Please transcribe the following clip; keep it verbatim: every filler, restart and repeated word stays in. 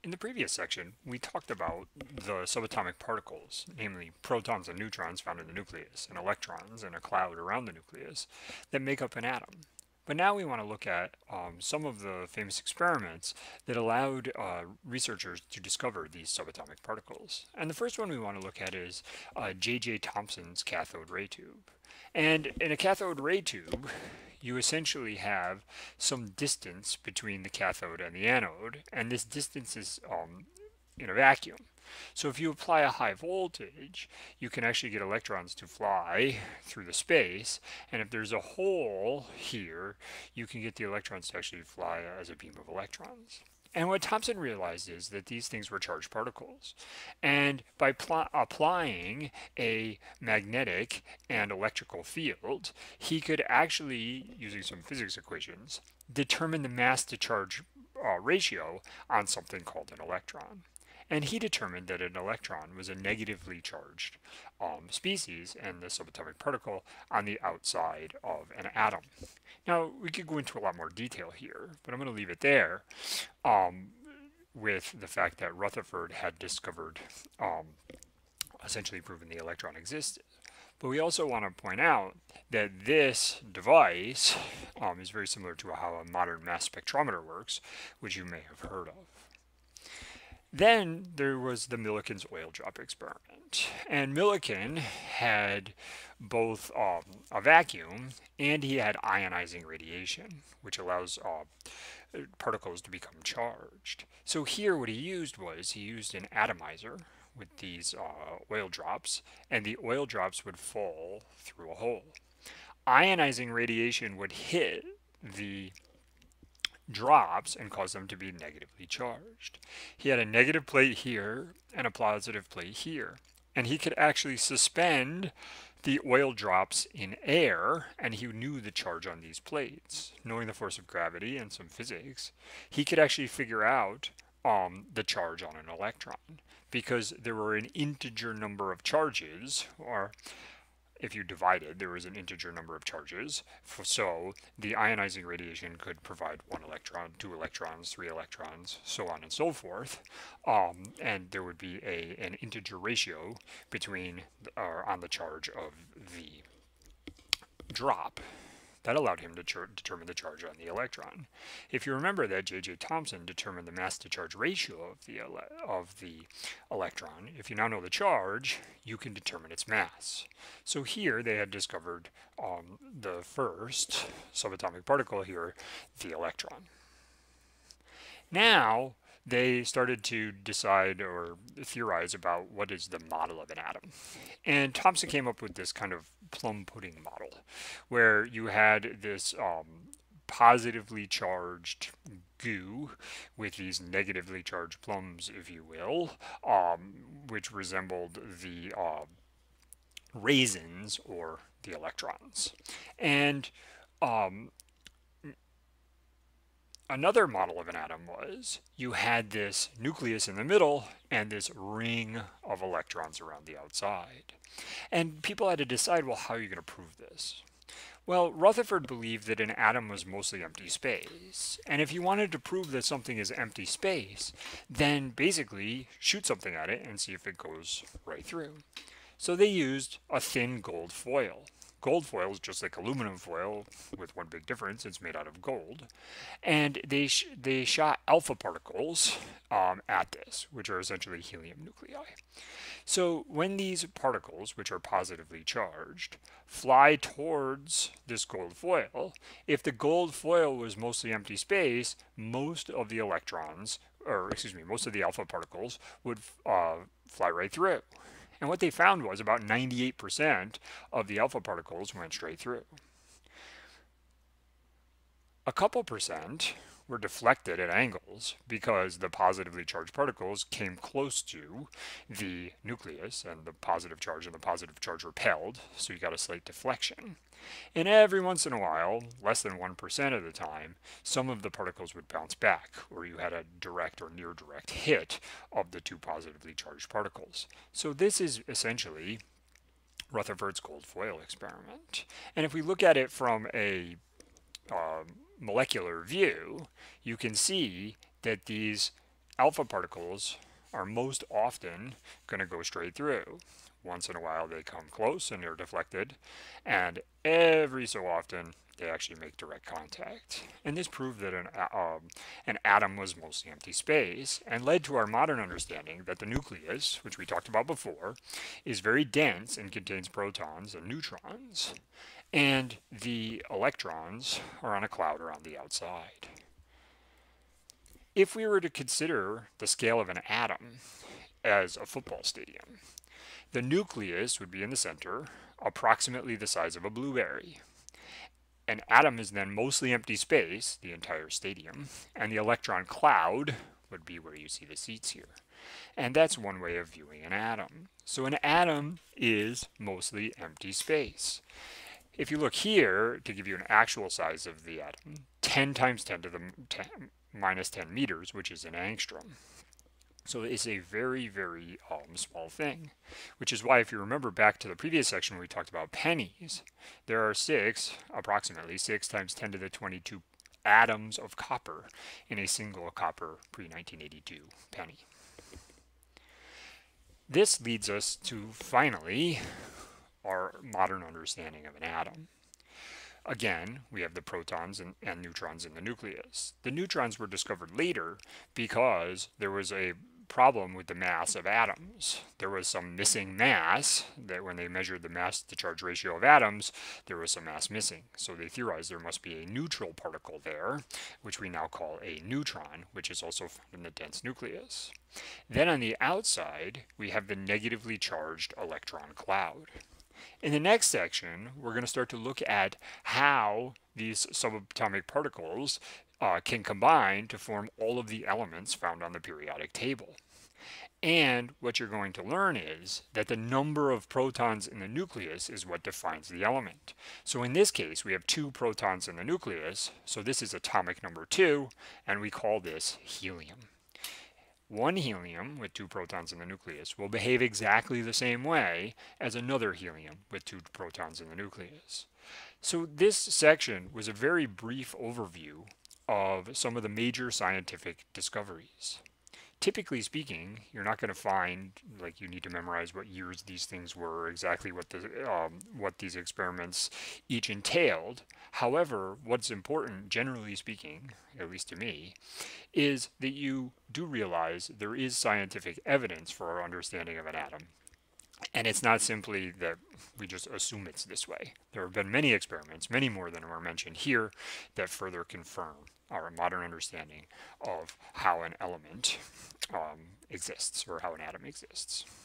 In the previous section, we talked about the subatomic particles, namely protons and neutrons found in the nucleus, and electrons in a cloud around the nucleus, that make up an atom. But now we want to look at um, some of the famous experiments that allowed uh, researchers to discover these subatomic particles. And the first one we want to look at is uh, J J Thomson's cathode ray tube. And in a cathode ray tube, you essentially have some distance between the cathode and the anode, and this distance is um, in a vacuum. So if you apply a high voltage, you can actually get electrons to fly through the space, and if there's a hole here, you can get the electrons to actually fly as a beam of electrons. And what Thomson realized is that these things were charged particles. And by applying a magnetic and electrical field, he could actually, using some physics equations, determine the mass to charge uh, ratio on something called an electron. And he determined that an electron was a negatively charged um, species and the subatomic particle on the outside of an atom. Now, we could go into a lot more detail here, but I'm going to leave it there um, with the fact that Rutherford had discovered, um, essentially proven the electron existed. But we also want to point out that this device um, is very similar to how a modern mass spectrometer works, which you may have heard of. Then there was the Millikan's oil drop experiment. And Millikan had both um, a vacuum and he had ionizing radiation, which allows uh, particles to become charged. So here what he used was he used an atomizer with these uh, oil drops, and the oil drops would fall through a hole. Ionizing radiation would hit the drops and cause them to be negatively charged. He had a negative plate here and a positive plate here, and he could actually suspend the oil drops in air, and he knew the charge on these plates. Knowing the force of gravity and some physics, he could actually figure out um, the charge on an electron, because there were an integer number of charges, or if you divided, there was an integer number of charges. So the ionizing radiation could provide one electron, two electrons, three electrons, so on and so forth. Um, and there would be a, an integer ratio between uh, on the charge of the drop. That allowed him to determine the charge on the electron. If you remember that J J Thomson determined the mass to charge ratio of the, of the electron, if you now know the charge, you can determine its mass. So here they had discovered um, the first subatomic particle here, the electron. Now they started to decide or theorize about what is the model of an atom. And Thomson came up with this kind of plum pudding model, where you had this um, positively charged goo with these negatively charged plums, if you will, um, which resembled the uh, raisins or the electrons. And um, another model of an atom was you had this nucleus in the middle and this ring of electrons around the outside. And people had to decide, well, how are you going to prove this? Well, Rutherford believed that an atom was mostly empty space. And if you wanted to prove that something is empty space, then basically shoot something at it and see if it goes right through. So they used a thin gold foil. Gold foil is just like aluminum foil, with one big difference: it's made out of gold. And they sh they shot alpha particles um, at this, which are essentially helium nuclei. So when these particles, which are positively charged, fly towards this gold foil, if the gold foil was mostly empty space, most of the electrons, or excuse me, most of the alpha particles would uh, fly right through. And what they found was about ninety-eight percent of the alpha particles went straight through. A couple percent were deflected at angles because the positively charged particles came close to the nucleus, and the positive charge and the positive charge repelled, so you got a slight deflection. And every once in a while, less than one percent of the time, some of the particles would bounce back, or you had a direct or near direct hit of the two positively charged particles. So this is essentially Rutherford's gold foil experiment. And if we look at it from a uh, molecular view, you can see that these alpha particles are most often going to go straight through. Once in a while they come close and they're deflected, and every so often they actually make direct contact. And this proved that an, um, an atom was mostly empty space, and led to our modern understanding that the nucleus, which we talked about before, is very dense and contains protons and neutrons, and the electrons are on a cloud around the outside. If we were to consider the scale of an atom as a football stadium, the nucleus would be in the center, approximately the size of a blueberry. An atom is then mostly empty space, the entire stadium, and the electron cloud would be where you see the seats here. And that's one way of viewing an atom. So an atom is mostly empty space. If you look here, to give you an actual size of the atom, ten times ten to the ten, minus ten meters, which is an angstrom. So it's a very, very um, small thing, which is why if you remember back to the previous section where we talked about pennies, there are six, approximately six times ten to the twenty-two atoms of copper in a single copper pre nineteen eighty-two penny. This leads us to, finally, our modern understanding of an atom. Again, we have the protons and, and neutrons in the nucleus. The neutrons were discovered later because there was a problem with the mass of atoms. There was some missing mass, that when they measured the mass to charge ratio of atoms, there was some mass missing. So they theorized there must be a neutral particle there, which we now call a neutron, which is also found in the dense nucleus. Then on the outside, we have the negatively charged electron cloud. In the next section, we're going to start to look at how these subatomic particles uh, can combine to form all of the elements found on the periodic table. And what you're going to learn is that the number of protons in the nucleus is what defines the element. So in this case, we have two protons in the nucleus, so this is atomic number two, and we call this helium. One helium with two protons in the nucleus will behave exactly the same way as another helium with two protons in the nucleus. So this section was a very brief overview of some of the major scientific discoveries. Typically speaking, you're not going to find, like, you need to memorize what years these things were, exactly what the um, what these experiments each entailed. However, what's important, generally speaking, at least to me, is that you do realize there is scientific evidence for our understanding of an atom. And it's not simply that we just assume it's this way. There have been many experiments, many more than were mentioned here, that further confirm our modern understanding of how an element um, exists, or how an atom exists.